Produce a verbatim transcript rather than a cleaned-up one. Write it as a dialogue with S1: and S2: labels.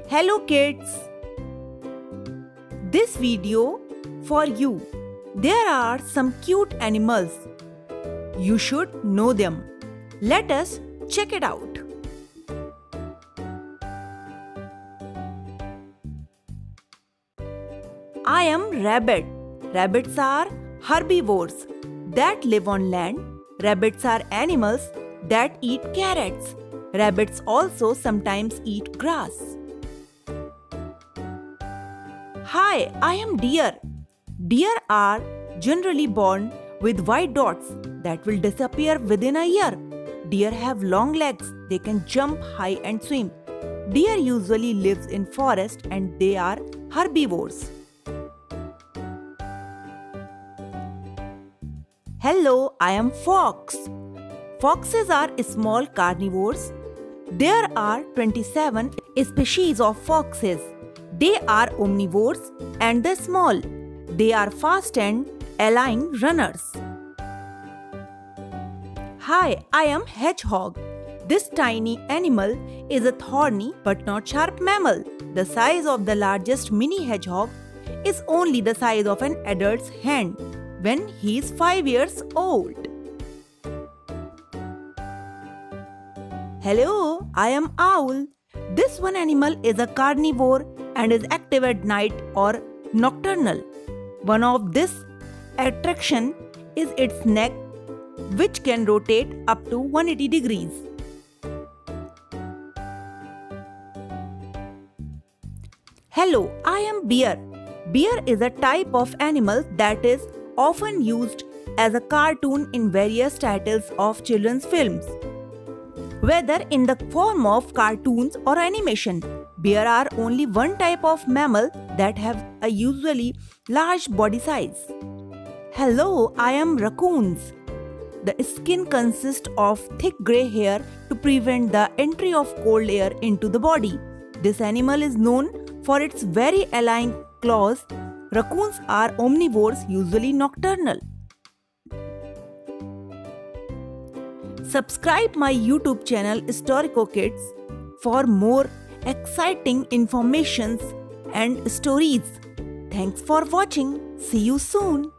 S1: Hello kids! This video for you. There are some cute animals. You should know them. Let us check it out. I am rabbit. Rabbits are herbivores that live on land. Rabbits are animals that eat carrots. Rabbits also sometimes eat grass. Hi, I am deer. Deer are generally born with white dots that will disappear within a year. Deer have long legs. They can jump high and swim. Deer usually lives in forest and they are herbivores. Hello, I am fox. Foxes are small carnivores. There are twenty-seven species of foxes. They are omnivores and they're small. They are fast and align runners. Hi, I am hedgehog. This tiny animal is a thorny but not sharp mammal. The size of the largest mini hedgehog is only the size of an adult's hand when he is five years old. Hello, I am owl. This one animal is a carnivore and is active at night or nocturnal. One of this attraction is its neck, which can rotate up to one hundred eighty degrees. Hello, I am bear. Bear is a type of animal that is often used as a cartoon in various titles of children's films, whether in the form of cartoons or animation. Bear are only one type of mammal that have a usually large body size. Hello, I am raccoons. The skin consists of thick grey hair to prevent the entry of cold air into the body. This animal is known for its very aligned claws. Raccoons are omnivores, usually nocturnal. Subscribe my YouTube channel Historico Kids for more exciting informations and stories. Thanks for watching. See you soon.